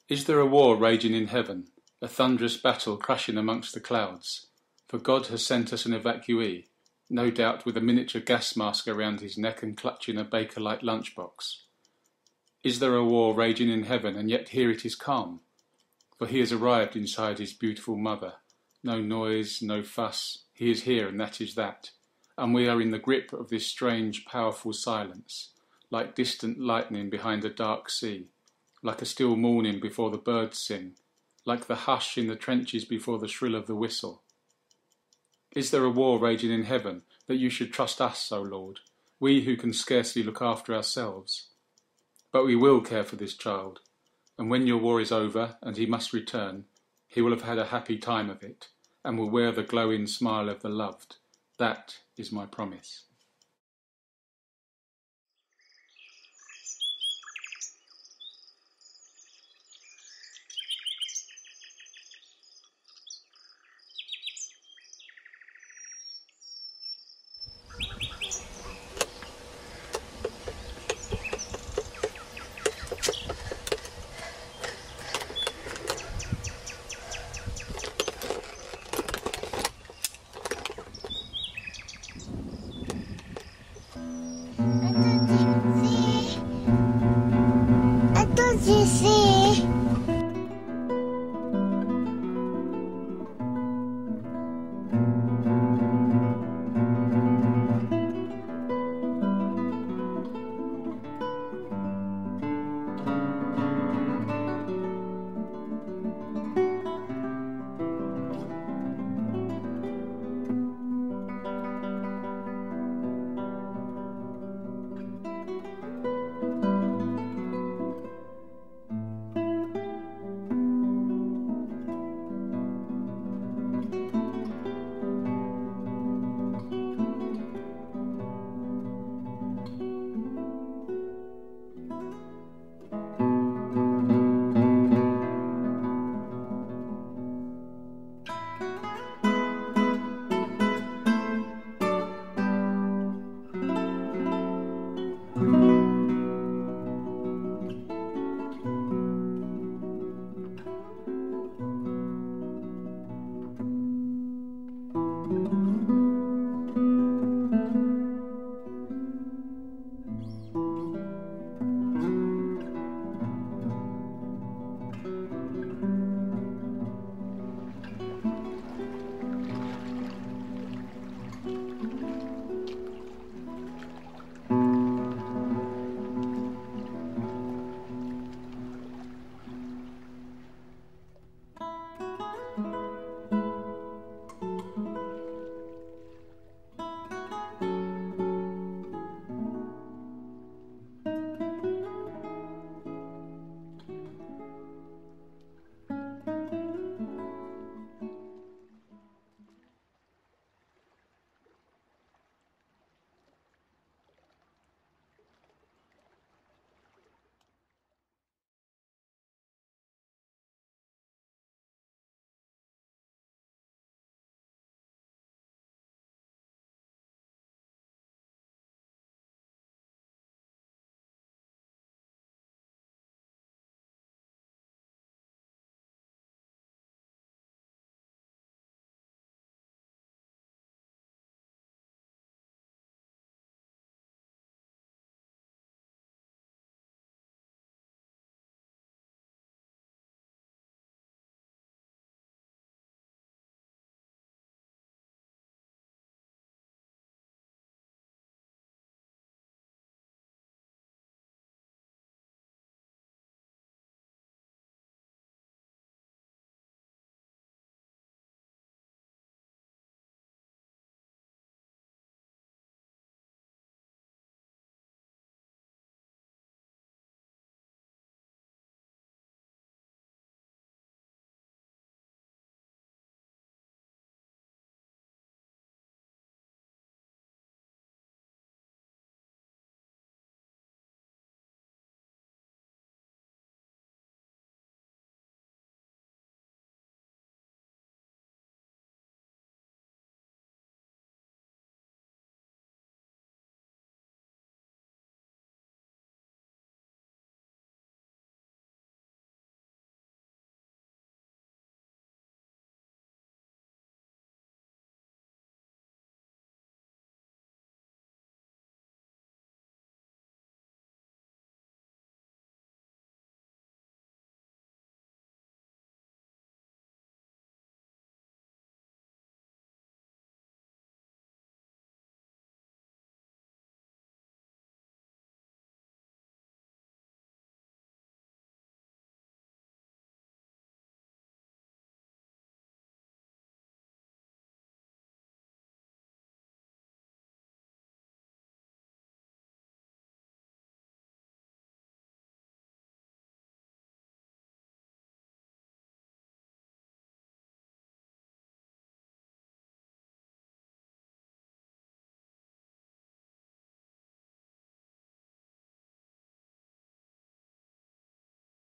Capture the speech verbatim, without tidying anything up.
Is there a war raging in heaven, a thunderous battle crashing amongst the clouds? For God has sent us an evacuee, no doubt with a miniature gas mask around his neck and clutching a Bakelite lunchbox. Is there a war raging in heaven, and yet here it is calm? For he has arrived inside his beautiful mother. No noise, no fuss, he is here and that is that. And we are in the grip of this strange, powerful silence, like distant lightning behind a dark sea, like a still morning before the birds sing, like the hush in the trenches before the shrill of the whistle. Is there a war raging in heaven, that you should trust us, O Lord, we who can scarcely look after ourselves? But we will care for this child, and when your war is over and he must return, he will have had a happy time of it, and will wear the glowing smile of the loved. That is my promise. Attends, Jessie.